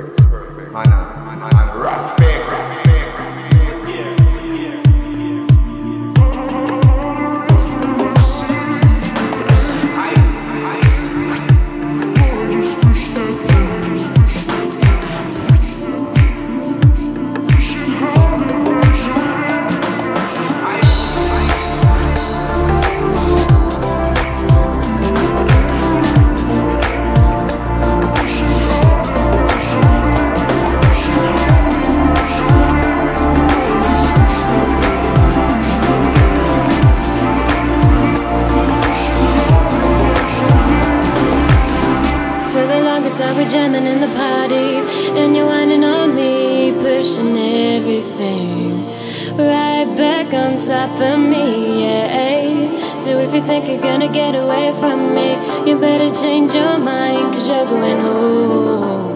And rough paper. So we're jamming in the party, and you're whining on me, pushing everything right back on top of me, yeah. So if you think you're gonna get away from me, you better change your mind, 'cause you're going home.